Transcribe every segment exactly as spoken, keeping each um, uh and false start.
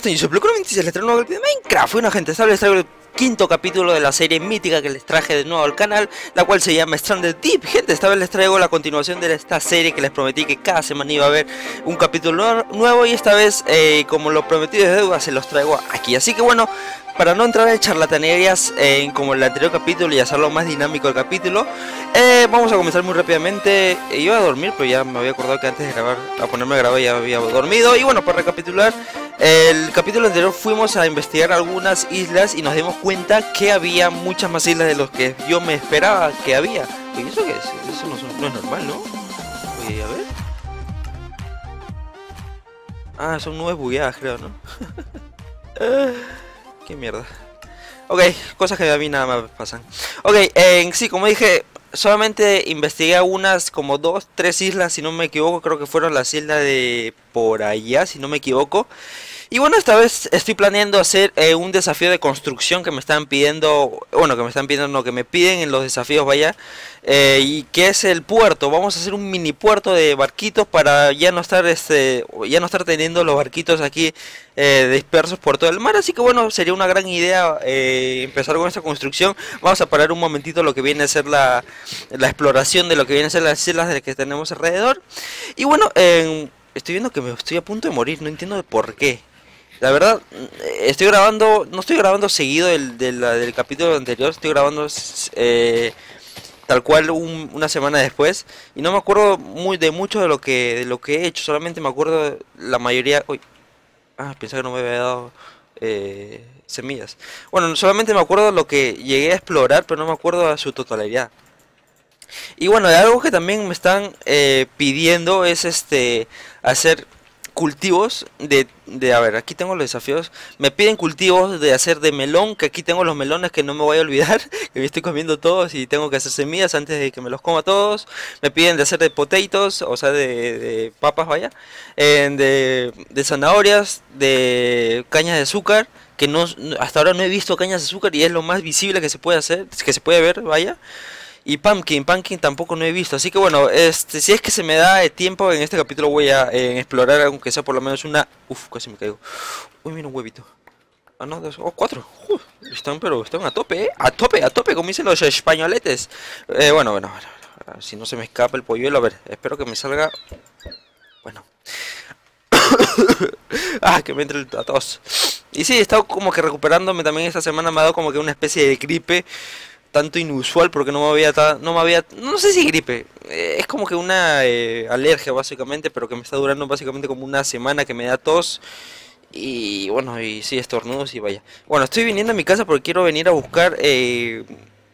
están? Yo soy Plucuramente, les traigo un nuevo video de Minecraft. Bueno, gente, esta vez les traigo el quinto capítulo de la serie mítica que les traje de nuevo al canal, la cual se llama Stranded Deep. Gente, esta vez les traigo la continuación de esta serie que les prometí que cada semana iba a haber un capítulo nuevo. Y esta vez, eh, como lo prometí de deuda, se los traigo aquí. Así que bueno, para no entrar en charlatanerías eh, como el anterior capítulo y hacerlo más dinámico el capítulo, eh, vamos a comenzar muy rápidamente. eh, Iba a dormir, pero ya me había acordado que antes de grabar, a ponerme a grabar, ya había dormido. Y bueno, para recapitular, el capítulo anterior fuimos a investigar algunas islas y nos dimos cuenta que había muchas más islas de los que yo me esperaba que había. Oye, ¿eso qué es? Eso no, son- no es normal, ¿no? Oye, a ver. Ah, son nubes bugueadas, creo, ¿no? Qué mierda. Ok, cosas que a mí nada más pasan. Ok, en sí, como dije, solamente investigué unas como dos, tres islas, si no me equivoco. Creo que fueron las islas de por allá, si no me equivoco. Y bueno, esta vez estoy planeando hacer eh, un desafío de construcción que me están pidiendo, bueno, que me están pidiendo, no, que me piden en los desafíos, vaya, eh, y que es el puerto. Vamos a hacer un mini puerto de barquitos para ya no estar, este, ya no estar teniendo los barquitos aquí eh, dispersos por todo el mar. Así que bueno, sería una gran idea eh, empezar con esta construcción. Vamos a parar un momentito lo que viene a ser la, la exploración de lo que viene a ser las islas de que tenemos alrededor. Y bueno, eh, estoy viendo que me estoy a punto de morir, no entiendo de por qué. La verdad, estoy grabando, no estoy grabando seguido el, del, del capítulo anterior, estoy grabando eh, tal cual un- una semana después y no me acuerdo muy de mucho de lo que de lo que he hecho, solamente me acuerdo de la mayoría. Uy, ah, pensé que no me había dado eh, semillas. Bueno, solamente me acuerdo de lo que llegué a explorar, pero no me acuerdo a su totalidad. Y bueno, algo que también me están eh, pidiendo es este hacer cultivos de, de, a ver, aquí tengo los desafíos. Me piden cultivos de hacer de melón, que aquí tengo los melones que no me voy a olvidar, que me estoy comiendo todos y tengo que hacer semillas antes de que me los coma todos. Me piden de hacer de potatoes, o sea, de, de papas, vaya, eh, de, de zanahorias, de cañas de azúcar, que no, hasta ahora no he visto cañas de azúcar y es lo más visible que se puede hacer, que se puede ver, vaya. Y Pumpkin, Pumpkin tampoco no he visto, así que bueno, este, si es que se me da eh, tiempo en este capítulo voy a eh, explorar, aunque sea por lo menos una. Uf, casi me caigo. Uy, mira un huevito. Ah, no, dos, oh, cuatro. Uf, están, pero están a tope, ¿eh? A tope, a tope, como dicen los españoletes. Eh, bueno, bueno, bueno, bueno, si no se me escapa el polluelo, a ver, espero que me salga. Bueno. Ah, que me entre el tos. Y sí, he estado como que recuperándome también esta semana, me ha dado como que una especie de gripe tanto inusual porque no me había ta- no me había no sé si gripe, eh, es como que una eh, alergia básicamente, pero que me está durando básicamente como una semana, que me da tos y bueno, y sí, estornudos y vaya. Bueno, estoy viniendo a mi casa porque quiero venir a buscar eh,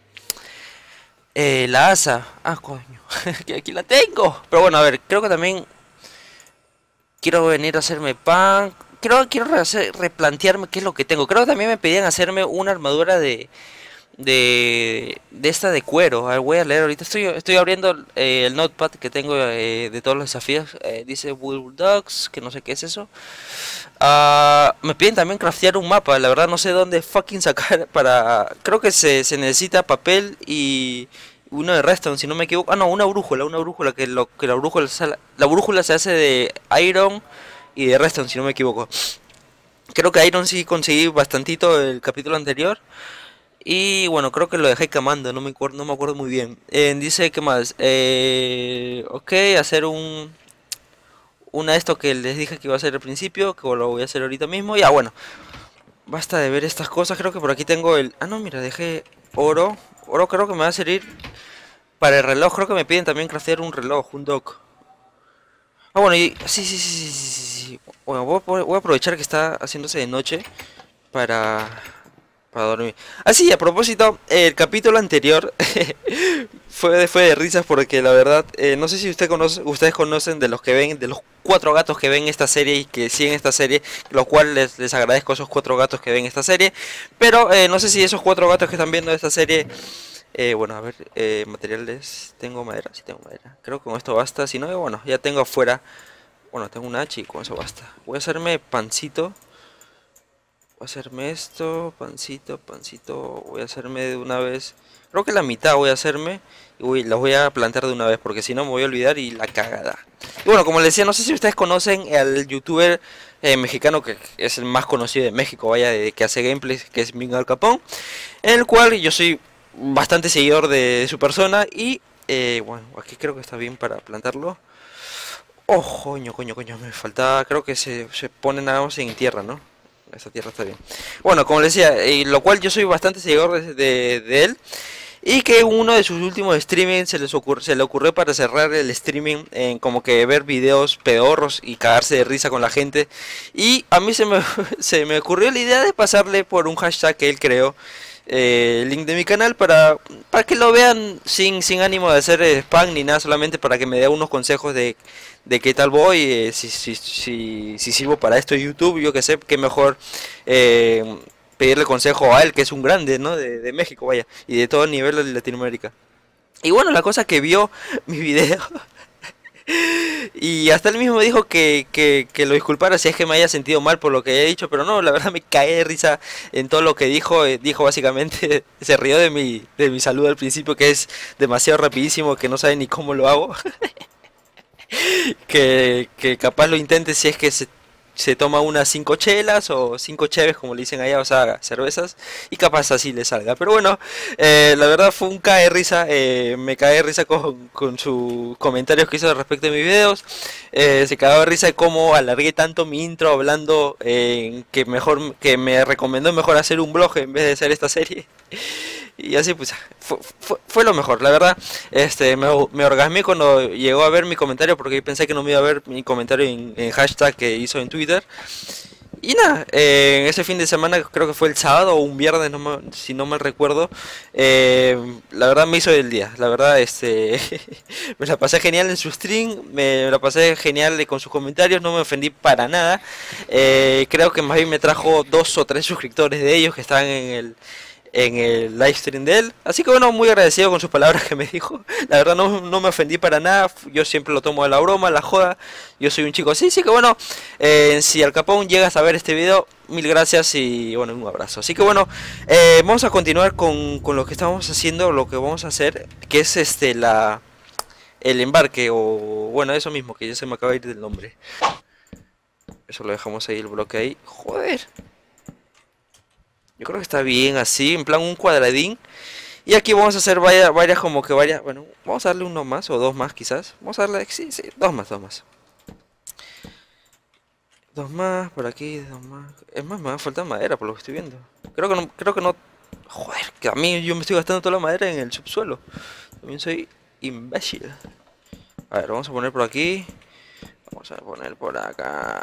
eh, la asa. Ah, coño, que aquí la tengo. Pero bueno, a ver, creo que también quiero venir a hacerme pan. Creo quiero rehacer- replantearme qué es lo que tengo. Creo que también me pedían hacerme una armadura de de, de esta de cuero. A ver, voy a leer ahorita. Estoy, estoy abriendo eh, el notepad que tengo eh, de todos los desafíos. Eh, dice Bulldogs, que no sé qué es eso. Ah, me piden también craftear un mapa. La verdad no sé dónde fucking sacar para. Creo que se, se necesita papel y uno de redstone, si no me equivoco. Ah, no, una brújula, una brújula que lo que la brújula se- la brújula se hace de iron y de redstone, si no me equivoco. Creo que iron sí conseguí bastantito el capítulo anterior. Y bueno, creo que lo dejé quemando, no me acuerdo, no me acuerdo muy bien. Eh, dice que más, eh, ok, hacer un, una de esto que les dije que iba a hacer al principio, que lo voy a hacer ahorita mismo. Ya bueno, basta de ver estas cosas, creo que por aquí tengo el, ah no, mira, dejé oro, oro creo que me va a servir para el reloj, creo que me piden también craftear un reloj, un dock. Ah bueno, y sí, sí, sí, sí, sí, sí, sí. Bueno, voy a, voy a aprovechar que está haciéndose de noche para para dormir. Ah, sí, a propósito, el capítulo anterior fue de, fue de risas porque la verdad, eh, no sé si usted conoce, ustedes conocen de los que ven, de los cuatro gatos que ven esta serie y que siguen esta serie, lo cual les, les agradezco a esos cuatro gatos que ven esta serie. Pero eh, no sé si esos cuatro gatos que están viendo esta serie, eh, bueno, a ver, eh, materiales, tengo madera, sí tengo madera. Creo que con esto basta, si no, bueno, ya tengo afuera, bueno, tengo un hacha y con eso basta. Voy a hacerme pancito. Voy a hacerme esto, pancito, pancito, voy a hacerme de una vez, creo que la mitad voy a hacerme y voy, las voy a plantar de una vez porque si no me voy a olvidar y la cagada. Y bueno, como les decía, no sé si ustedes conocen al youtuber eh, mexicano que es el más conocido de México, vaya, de, que hace gameplays, que es Ming Al Capón, en el cual yo soy bastante seguidor de su persona y, eh, bueno, aquí creo que está bien para plantarlo. Oh, coño, coño, coño, me faltaba, creo que se, se pone nada más en tierra, ¿no? Esta tierra está bien. Bueno, como les decía, y lo cual yo soy bastante seguidor de, de, de él. Y que uno de sus últimos streaming se, les ocurre, se le ocurrió para cerrar el streaming en como que ver videos pedorros y cagarse de risa con la gente. Y a mí se me, se me ocurrió la idea de pasarle por un hashtag que él creó eh, el link de mi canal para, para que lo vean sin, sin ánimo de hacer eh, spam ni nada, solamente para que me dé unos consejos de, de qué tal voy, eh, si, si, si, si sirvo para esto en YouTube, yo que sé, qué mejor eh, pedirle consejo a él, que es un grande, ¿no? De, de México, vaya, y de todo el nivel de Latinoamérica. Y bueno, la cosa que vio mi video y hasta él mismo dijo que, que, que lo disculpara si es que me haya sentido mal por lo que he dicho, pero no, la verdad me caí de risa en todo lo que dijo. eh, Dijo básicamente, se rió de mi, de mi saludo al principio, que es demasiado rapidísimo, que no sabe ni cómo lo hago. que, que capaz lo intente si es que se, se toma unas cinco chelas o cinco cheves como le dicen allá, o sea, cervezas, y capaz así le salga. Pero bueno, eh, la verdad fue un cae de risa, eh, me cae de risa con, con sus comentarios que hizo respecto de mis videos. Eh, se cagó de risa de cómo alargué tanto mi intro hablando, eh, que mejor que me recomendó mejor hacer un blog en vez de hacer esta serie. Y así pues fue, fue, fue lo mejor, la verdad. Este, me, me orgasmé cuando llegó a ver mi comentario, porque pensé que no me iba a ver mi comentario en, en hashtag que hizo en Twitter. Y nada, eh, ese fin de semana, creo que fue el sábado o un viernes, no me- si no mal recuerdo, eh, la verdad me hizo el día. La verdad, este, me la pasé genial en su stream, me la pasé genial con sus comentarios, no me ofendí para nada. Eh, creo que más bien me trajo dos o tres suscriptores de ellos que estaban en el, en el live stream de él. Así que bueno, muy agradecido con sus palabras que me dijo. La verdad no, no me ofendí para nada. Yo siempre lo tomo a la broma, a la joda. Yo soy un chico así, así que bueno, eh, si Al Capón llegas a ver este video, mil gracias y bueno, un abrazo. Así que bueno, eh, vamos a continuar con, con lo que estamos haciendo, lo que vamos a hacer, que es este la el embarque, o bueno, eso mismo, que ya se me acaba de ir del nombre. Eso lo dejamos ahí, el bloque ahí. Joder. Yo creo que está bien así, en plan un cuadradín. Y aquí vamos a hacer varias, varias como que varias, bueno, vamos a darle uno más o dos más quizás. Vamos a darle, sí, sí, dos más, dos más. Dos más, por aquí, dos más. Es más, me va a faltar madera por lo que estoy viendo. Creo que no, creo que no. Joder, que a mí yo me estoy gastando toda la madera en el subsuelo. También soy imbécil. A ver, vamos a poner por aquí. Vamos a poner por acá.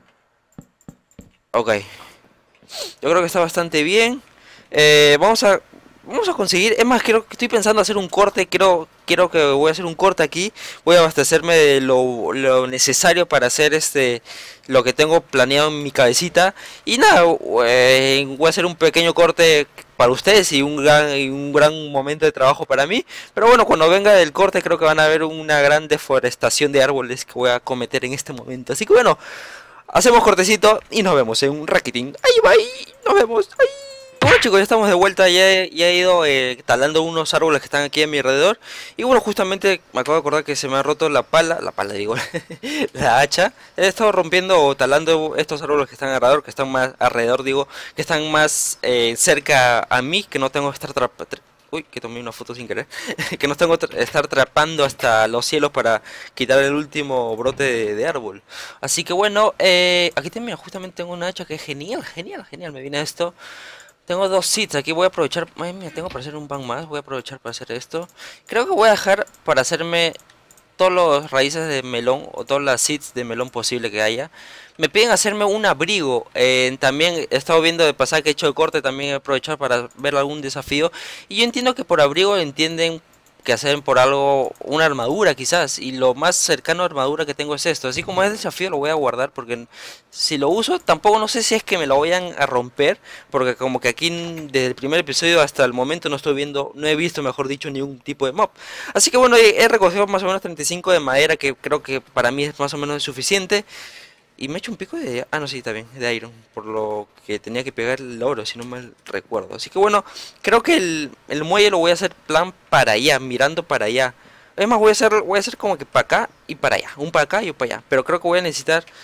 Ok. Yo creo que está bastante bien. Eh, vamos a vamos a conseguir. Es más, quiero, estoy pensando hacer un corte. Quiero quiero que voy a hacer un corte aquí. Voy a abastecerme de lo, lo necesario para hacer este lo que tengo planeado en mi cabecita. Y nada, eh, voy a hacer un pequeño corte para ustedes y un gran y un gran momento de trabajo para mí. Pero bueno, cuando venga el corte creo que van a ver una gran deforestación de árboles que voy a cometer en este momento. Así que bueno. Hacemos cortecito y nos vemos en un raquitín. Ahí bye, nos vemos. Ay. Bueno chicos, ya estamos de vuelta. Ya he, ya he ido eh, talando unos árboles que están aquí a mi alrededor. Y bueno, justamente me acabo de acordar que se me ha roto la pala. La pala digo, la hacha. He estado rompiendo o talando estos árboles que están alrededor. Que están más alrededor, digo. Que están más eh, cerca a mí. Que no tengo que estar atrapando. Uy, que tomé una foto sin querer. Que no tengo que estar trapando hasta los cielos para quitar el último brote de, de árbol. Así que bueno, eh, aquí también justamente tengo una hacha que es genial, genial, genial. Me viene esto. Tengo dos seeds, aquí voy a aprovechar. Ay, mira, tengo para hacer un pan más. Voy a aprovechar para hacer esto. Creo que voy a dejar para hacerme todas las raíces de melón o todas las seeds de melón posible que haya. Me piden hacerme un abrigo. Eh, también he estado viendo de pasar que he hecho el corte. También he aprovechado para ver algún desafío. Y yo entiendo que por abrigo entienden que hacen por algo una armadura quizás. Y lo más cercano a armadura que tengo es esto. Así como es desafío lo voy a guardar. Porque si lo uso tampoco no sé si es que me lo vayan a romper. Porque como que aquí desde el primer episodio hasta el momento no estoy viendo. No he visto mejor dicho ningún tipo de mob. Así que bueno, he, he recogido más o menos treinta y cinco de madera. Que creo que para mí es más o menos suficiente. Y me he hecho un pico de... Ah, no, sí, está bien, de iron. Por lo que tenía que pegar el oro, si no mal recuerdo. Así que bueno, creo que el, el muelle lo voy a hacer plan para allá, mirando para allá. Es más, voy a hacer, voy a hacer como que para acá y para allá. Un para acá y un para allá. Pero creo que voy a necesitar...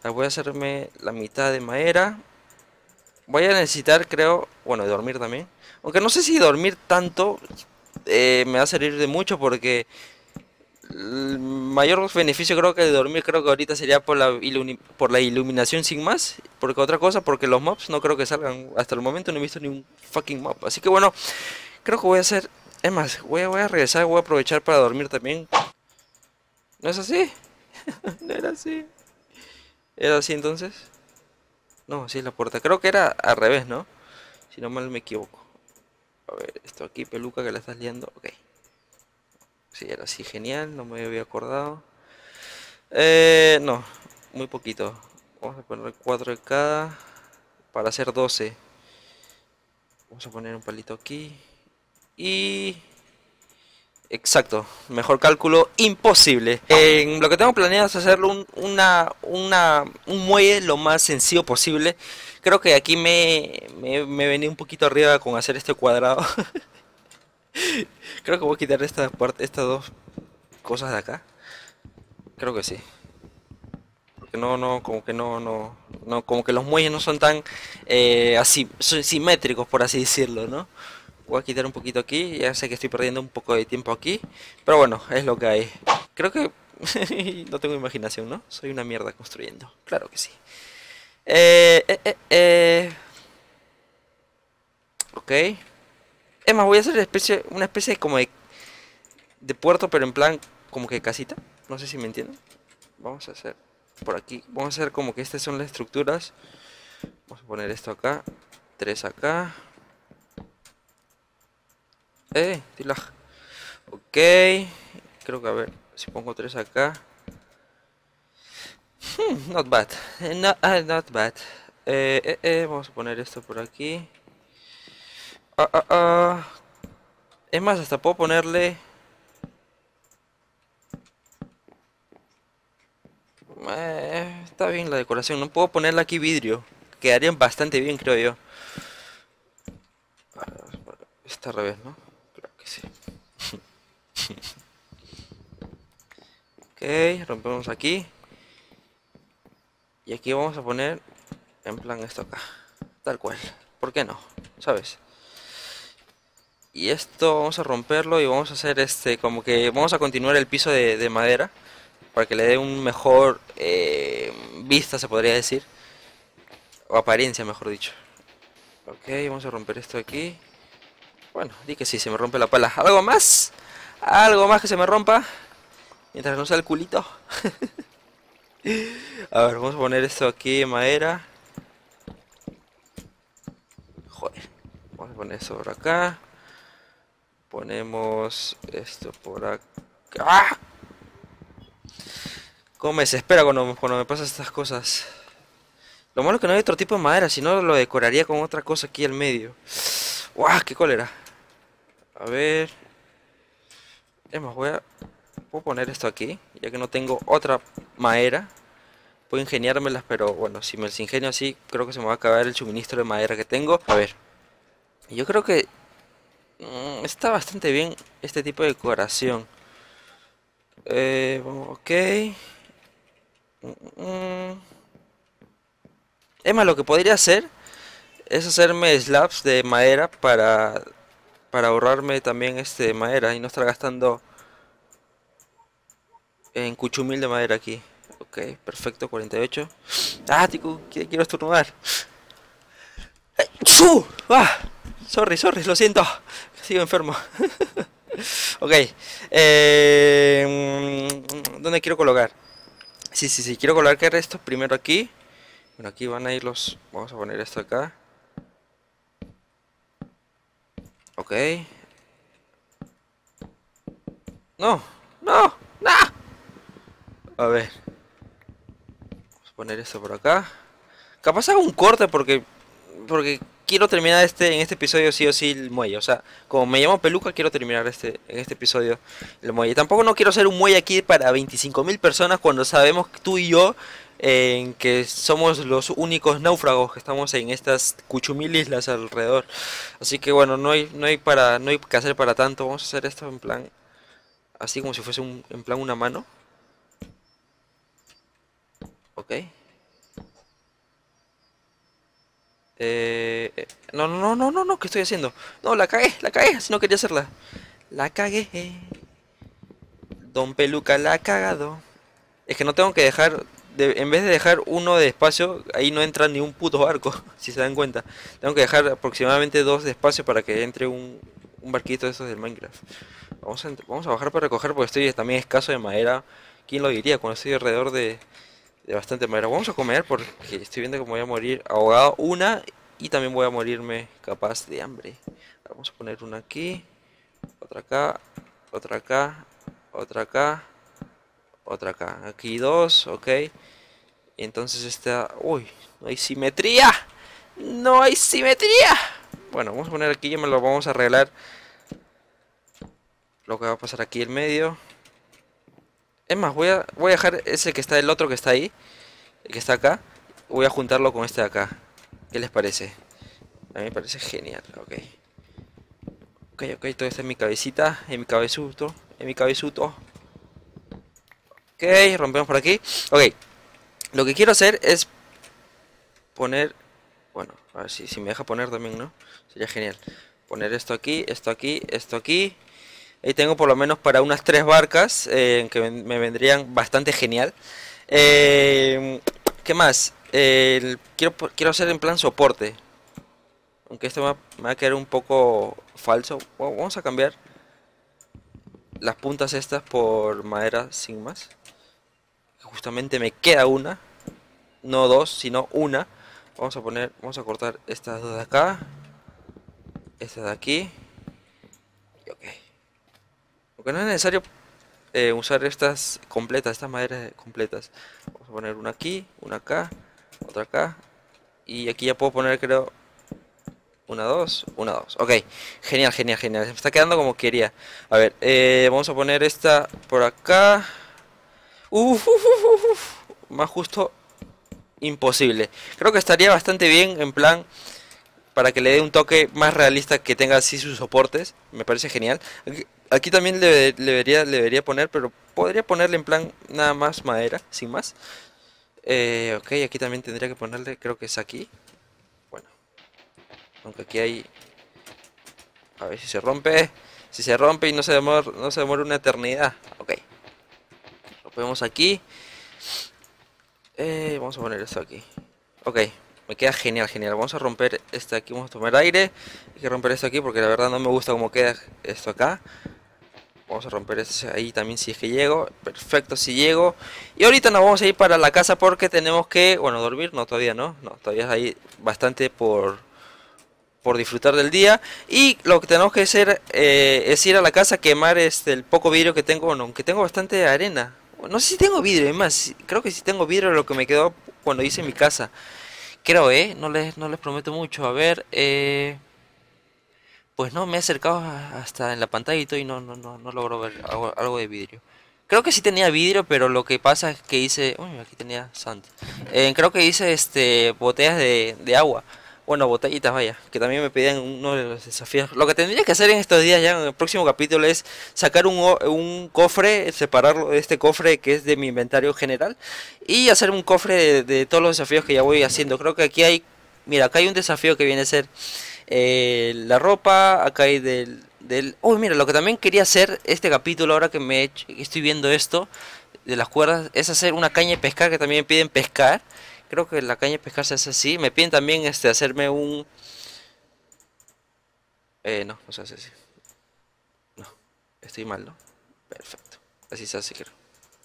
Voy a hacerme la mitad de madera. Voy a necesitar, creo, bueno, dormir también. Aunque no sé si dormir tanto eh, me va a servir de mucho porque el mayor beneficio creo que de dormir creo que ahorita sería por la, ilumi- por la iluminación sin más. Porque otra cosa, porque los mobs no creo que salgan. Hasta el momento no he visto ni un fucking mob. Así que bueno, creo que voy a hacer... Es más, voy a, voy a regresar, voy a aprovechar para dormir también. ¿No es así? No era así. ¿Era así entonces? No, así es la puerta. Creo que era al revés, ¿no? Si no mal me equivoco. A ver, esto aquí, peluca que la estás liando. Ok. Sí, era así, genial. No me había acordado. Eh, no, muy poquito. Vamos a poner cuatro de cada para hacer doce. Vamos a poner un palito aquí. Y... Exacto, mejor cálculo imposible. En lo que tengo planeado es hacerlo un, una, una, un muelle lo más sencillo posible. Creo que aquí me, me, me vení un poquito arriba con hacer este cuadrado. Creo que voy a quitar esta parte, estas dos cosas de acá. Creo que sí. Porque no, no, como que no, no, no, como que los muelles no son tan eh, así, son simétricos por así decirlo, ¿no? Voy a quitar un poquito aquí, ya sé que estoy perdiendo un poco de tiempo aquí, pero bueno, es lo que hay. Creo que no tengo imaginación, ¿no? Soy una mierda construyendo, claro que sí. Eh, eh, eh, eh. Ok. Es más, voy a hacer una especie, una especie como de, de puerto, pero en plan como que casita. No sé si me entienden. Vamos a hacer por aquí, vamos a hacer como que estas son las estructuras. Vamos a poner esto acá, tres acá. Eh, tilag. Ok, creo que a ver, si pongo tres acá. Hmm, not bad, eh, no- ah, not bad. Eh, eh, eh, vamos a poner esto por aquí. Ah, ah, ah. Es más, hasta puedo ponerle... eh, está bien la decoración, no puedo ponerle aquí vidrio. Quedarían bastante bien, creo yo. Está al revés, ¿no? Claro que sí. Ok, rompemos aquí. Y aquí vamos a poner en plan esto acá. Tal cual. ¿Por qué no? ¿Sabes? Y esto vamos a romperlo y vamos a hacer este, como que vamos a continuar el piso de, de madera. Para que le dé un mejor eh, vista, se podría decir. O apariencia, mejor dicho. Ok, vamos a romper esto aquí. Bueno, di que sí, se me rompe la pala. ¿Algo más? ¿Algo más que se me rompa? Mientras no sea el culito. A ver, vamos a poner esto aquí en madera. Joder. Vamos a poner esto por acá. Ponemos esto por acá. ¡Ah! Cómo me desespera cuando, cuando me pasan estas cosas. Lo malo es que no hay otro tipo de madera, si no lo decoraría con otra cosa aquí al medio. ¡Guau! ¡Qué cólera! A ver. Es más, voy a, puedo poner esto aquí, ya que no tengo otra madera. Puedo ingeniármelas, pero bueno, si me las ingenio así, creo que se me va a acabar el suministro de madera que tengo. A ver, yo creo que mm, está bastante bien este tipo de decoración. Eh, ok. Mm, mm. Es más, lo que podría hacer es hacerme slabs de madera para, para ahorrarme también este madera y no estar gastando en cuchumil de madera aquí. Ok, perfecto, cuarenta y ocho. Ah, tico, qui- quiero estornudar. ¡Ay! ¡Fu! ¡Ah! Sorry, sorry, lo siento. Sigo enfermo. Ok. eh, mm, ¿Dónde quiero colocar? Sí, sí, sí, quiero colocar esto primero aquí. Bueno, aquí van a ir los... Vamos a poner esto acá. Ok. No, no, no. A ver, vamos a poner esto por acá. Capaz hago un corte porque porque quiero terminar este en este episodio sí o sí el muelle. O sea, como me llamo Peluca, quiero terminar este en este episodio el muelle. Tampoco no quiero hacer un muelle aquí para veinticinco mil personas cuando sabemos que tú y yo en que somos los únicos náufragos que estamos en estas cuchumil islas alrededor. Así que bueno, no hay no hay para no hay que hacer para tanto. Vamos a hacer esto en plan así como si fuese un en plan una mano. Ok. Eh, eh, no, no, no, no, no, no, ¿qué estoy haciendo? No, la cagué, la cagué, si no quería hacerla. La cagué. Don Peluca la ha cagado. Es que no tengo que dejar, de- en vez de dejar uno de espacio, ahí no entra ni un puto barco, si se dan cuenta. Tengo que dejar aproximadamente dos de espacio para que entre un, un barquito de esos del Minecraft. Vamos a, ent- vamos a bajar para recoger porque estoy también escaso de madera. ¿Quién lo diría cuando estoy alrededor de, de bastante madera? Vamos a comer porque estoy viendo que me voy a morir ahogado. Una y también voy a morirme capaz de hambre. Vamos a poner una aquí, otra acá, otra acá, otra acá, otra acá. Aquí dos, ok. Y entonces esta... Uy, no hay simetría. No hay simetría. Bueno, vamos a poner aquí, ya me lo vamos a arreglar. Lo que va a pasar aquí en medio. Es más, voy a, voy a dejar ese que está, el otro que está ahí, el que está acá. Voy a juntarlo con este de acá. ¿Qué les parece? A mí me parece genial, ok. Ok, ok, todo está en mi cabecita, en mi cabezuto, en mi cabezuto. Ok, rompemos por aquí. Ok, lo que quiero hacer es poner... Bueno, a ver si, si me deja poner también, ¿no? Sería genial. Poner esto aquí, esto aquí, esto aquí. Ahí tengo por lo menos para unas tres barcas eh, que ven- me vendrían bastante genial. Eh, ¿Qué más? Eh, el- quiero, po- quiero hacer en plan soporte. Aunque esto me va, me va a quedar un poco falso. Wa- Vamos a cambiar las puntas estas por madera sin más. Justamente me queda una. No dos, sino una. Vamos a poner, vamos a cortar estas dos de acá. Esta de aquí. Y ok. Aunque no es necesario eh, usar estas completas, estas maderas completas. Vamos a poner una aquí, una acá, otra acá. Y aquí ya puedo poner, creo, una, dos, una, dos. Ok, genial, genial, genial. Se me está quedando como quería. A ver, eh, vamos a poner esta por acá. Uf, uf, uf, uf, uf. Más justo, imposible. Creo que estaría bastante bien en plan para que le dé un toque más realista que tenga así sus soportes. Me parece genial. Aquí, aquí también le, le debería, le debería poner, pero podría ponerle en plan nada más madera, sin más. Eh, ok, aquí también tendría que ponerle, creo que es aquí. Bueno, aunque aquí hay... A ver si se rompe. Si se rompe y no se demora, no se demora una eternidad. Ok, lo ponemos aquí. Eh, vamos a poner esto aquí. Ok, me queda genial, genial. Vamos a romper este aquí, vamos a tomar aire. Hay que romper esto aquí porque la verdad no me gusta cómo queda esto acá. Vamos a romper este ahí también si es que llego. Perfecto, si llego. Y ahorita nos vamos a ir para la casa porque tenemos que... Bueno, dormir, no, todavía no. No, todavía hay bastante por, por disfrutar del día. Y lo que tenemos que hacer eh, es ir a la casa a quemar este, el poco vidrio que tengo. Bueno, aunque tengo bastante arena. No sé si tengo vidrio, es más, creo que sí tengo vidrio lo que me quedó cuando hice mi casa. Creo, ¿eh? No les, no les prometo mucho. A ver, eh... Pues no, me he acercado a- hasta en la pantalla y todo y no, no, no, no logro ver algo, algo de vidrio. Creo que sí tenía vidrio, pero lo que pasa es que hice... Uy, aquí tenía sand. Eh, creo que hice este botellas de, de agua. Bueno, botellitas, vaya, que también me pedían uno de los desafíos. Lo que tendría que hacer en estos días, ya en el próximo capítulo, es sacar un, o- un cofre, separarlo de este cofre que es de mi inventario general, y hacer un cofre de, de todos los desafíos que ya voy haciendo. Creo que aquí hay... Mira, acá hay un desafío que viene a ser eh, la ropa, acá hay del, del... Uy, mira, lo que también quería hacer este capítulo, ahora que me he hecho- que estoy viendo esto de las cuerdas, es hacer una caña de pescar, que también me piden pescar. Creo que la caña de pescar se hace así. Me piden también este hacerme un... Eh, no, no se hace así. No, estoy mal, ¿no? Perfecto. Así se hace, creo.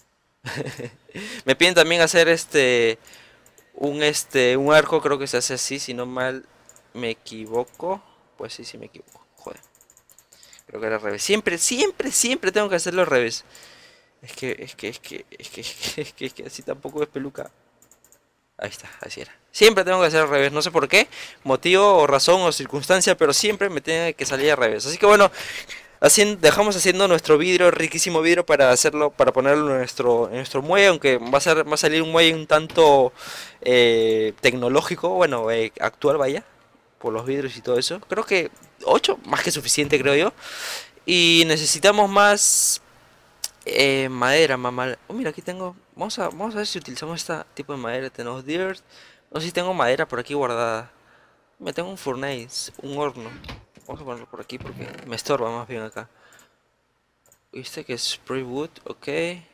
Me piden también hacer este... Un este... Un arco, creo que se hace así, si no mal me equivoco. Pues sí, sí me equivoco. Joder. Creo que era al revés. Siempre, siempre, siempre tengo que hacerlo al revés. Es que, es que, es que, es que, es que, es que, es que así tampoco es peluca. Ahí está, así era. Siempre tengo que hacer al revés, no sé por qué, motivo o razón o circunstancia, pero siempre me tiene que salir al revés. Así que bueno, así dejamos haciendo nuestro vidrio, riquísimo vidrio para hacerlo, para ponerlo en nuestro, en nuestro muelle, aunque va a ser, va a salir un muelle un tanto eh, tecnológico, bueno, eh, actual vaya, por los vidrios y todo eso. Creo que ocho más que suficiente, creo yo. Y necesitamos más eh, madera, mamá. Oh, mira, aquí tengo. Vamos a, vamos a ver si utilizamos este tipo de madera. Tenemos dirt. No sé si tengo madera por aquí guardada. Me tengo un furnace, un horno. Vamos a ponerlo por aquí porque me estorba más bien acá. Viste que es spray wood, ok.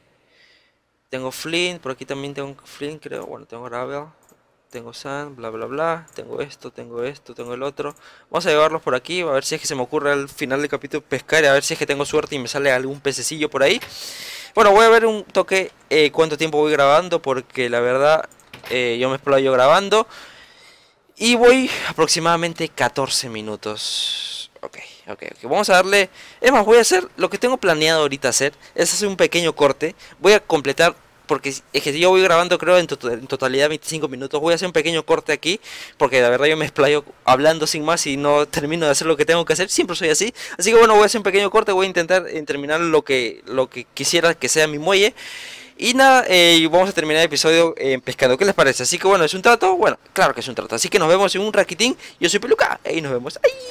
Tengo flint, por aquí también tengo flint, creo. Bueno, tengo gravel, tengo sand, bla bla bla. Tengo esto, tengo esto, tengo el otro. Vamos a llevarlos por aquí, a ver si es que se me ocurre al final del capítulo pescar. A ver si es que tengo suerte y me sale algún pececillo por ahí. Bueno, voy a ver un toque eh, cuánto tiempo voy grabando, porque la verdad eh, yo me explayo grabando. Y voy aproximadamente catorce minutos. Ok, ok, ok. Vamos a darle... Es más, voy a hacer lo que tengo planeado ahorita hacer. Es hacer un pequeño corte. Voy a completar... Porque es que yo voy grabando creo en, to en totalidad veinticinco minutos. Voy a hacer un pequeño corte aquí. Porque la verdad yo me explayo hablando sin más y no termino de hacer lo que tengo que hacer. Siempre soy así. Así que bueno, voy a hacer un pequeño corte. Voy a intentar eh, terminar lo que, lo que quisiera que sea mi muelle. Y nada, eh, vamos a terminar el episodio eh, pescando. ¿Qué les parece? Así que bueno, ¿es un trato? Bueno, claro que es un trato. Así que nos vemos en un raquitín. Yo soy Peluca y nos vemos. ¡Ay!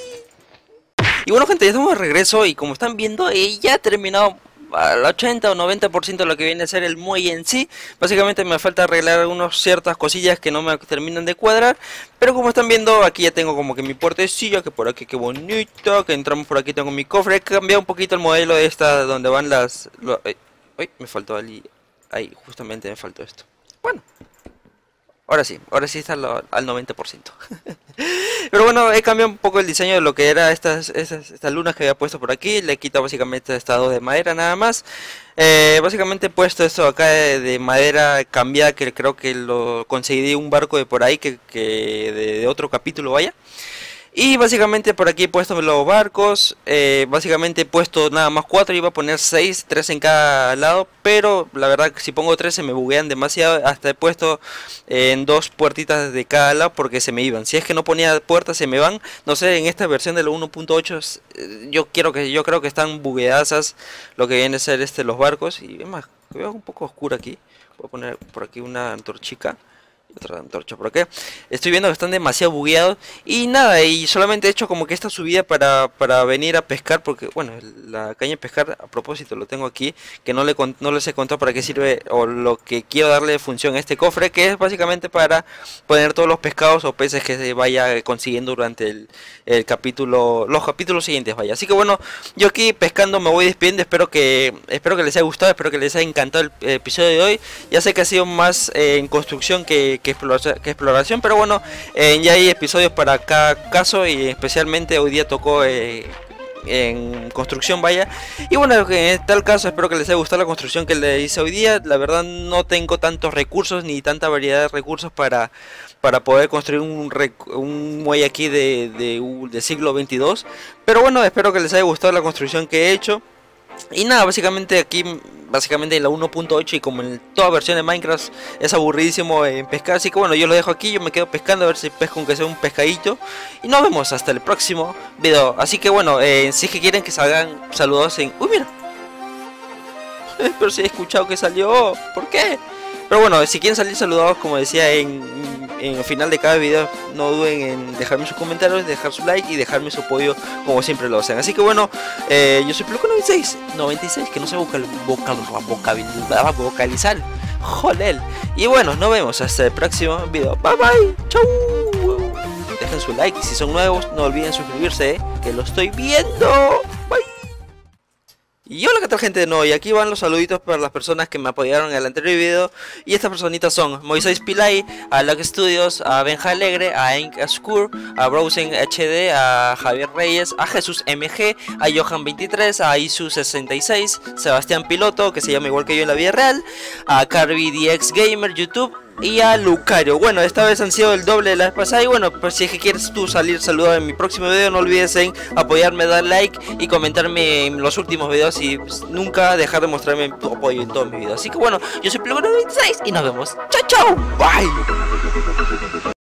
Y bueno, gente, ya estamos de regreso. Y como están viendo, eh, ya he terminado al ochenta o noventa por ciento de lo que viene a ser el muelle en sí. Básicamente me falta arreglar algunas ciertas cosillas que no me terminan de cuadrar. Pero como están viendo, aquí ya tengo como que mi puertecilla, que por aquí qué bonito. Que entramos por aquí, tengo mi cofre. He cambiado un poquito el modelo de esta, donde van las... Lo, eh, uy, me faltó ali... Ahí, justamente me faltó esto. Bueno, ahora sí, ahora sí está lo, al noventa por ciento. Pero bueno, he cambiado un poco el diseño de lo que era estas, estas, estas lunas que había puesto por aquí. Le he quitado básicamente estado de madera nada más. Eh, básicamente he puesto esto acá de, de madera cambiada, que creo que lo conseguí de un barco de por ahí, que, que de, de otro capítulo vaya. Y básicamente por aquí he puesto los barcos, eh, básicamente he puesto nada más cuatro, iba a poner seis, tres en cada lado, pero la verdad que si pongo tres se me buguean demasiado, hasta he puesto eh, en dos puertitas de cada lado porque se me iban. Si es que no ponía puertas se me van, no sé, en esta versión de la uno punto ocho eh, yo quiero que yo creo que están bugueadas lo que viene a ser este los barcos. Y es más, veo un poco oscuro aquí, voy a poner por aquí una antorchica. Otra antorcha por acá. Estoy viendo que están demasiado bugueados. Y nada, y solamente he hecho como que esta subida para, para venir a pescar. Porque, bueno, la caña de pescar, a propósito, lo tengo aquí. Que no, le, no les he contado para qué sirve o lo que quiero darle función a este cofre. Que es básicamente para poner todos los pescados o peces que se vaya consiguiendo durante el, el capítulo, los capítulos siguientes, vaya. Así que bueno, yo aquí pescando me voy despidiendo. Espero que, espero que les haya gustado, espero que les haya encantado el, el episodio de hoy. Ya sé que ha sido más eh, en construcción que... Que exploración, que exploración, pero bueno, eh, ya hay episodios para cada caso y especialmente hoy día tocó eh, en construcción, vaya. Y bueno, en tal caso espero que les haya gustado la construcción que le hice hoy día. La verdad no tengo tantos recursos ni tanta variedad de recursos para, para poder construir un, un muelle aquí de, de, de siglo veintidós, pero bueno, espero que les haya gustado la construcción que he hecho. Y nada, básicamente aquí, básicamente en la uno punto ocho y como en toda versión de Minecraft es aburridísimo en pescar. Así que bueno, yo lo dejo aquí, yo me quedo pescando a ver si pesco aunque sea un pescadito. Y nos vemos hasta el próximo video. Así que bueno, eh, si es que quieren que salgan saludos en... Uy, mira. Pero si he escuchado que salió, ¿por qué? Pero bueno, si quieren salir saludados, como decía en, en el final de cada video, no duden en dejarme sus comentarios, dejar su like y dejarme su apoyo como siempre lo hacen. Así que bueno, eh, yo soy Peluca noventa y seis, noventa y seis, que no sé vocal, vocal, vocal, vocalizar, joder. Y bueno, nos vemos hasta el próximo video. Bye bye, chau. Dejen su like y si son nuevos, no olviden suscribirse, eh, que lo estoy viendo. Bye. Y hola, ¿qué tal, gente de nuevo? Y aquí van los saluditos para las personas que me apoyaron en el anterior video. Y estas personitas son Moisés Pilay, a Luck Studios, a Benja Alegre, a Ink Ascur, a Browsing H D, a Javier Reyes, a Jesús M G, a Johan veintitrés, a Isu sesenta y seis, Sebastián Piloto, que se llama igual que yo en la vida real, a Carby D X Gamer YouTube y a Lucario. Bueno, esta vez han sido el doble de la vez pasada. Y bueno, pues si es que quieres tú salir saludado en mi próximo video, no olvides en apoyarme, dar like y comentarme en los últimos videos. Y pues, nunca dejar de mostrarme tu apoyo en todos mis videos. Así que bueno, yo soy Peluca noventa y seis y nos vemos. Chao, chao. Bye.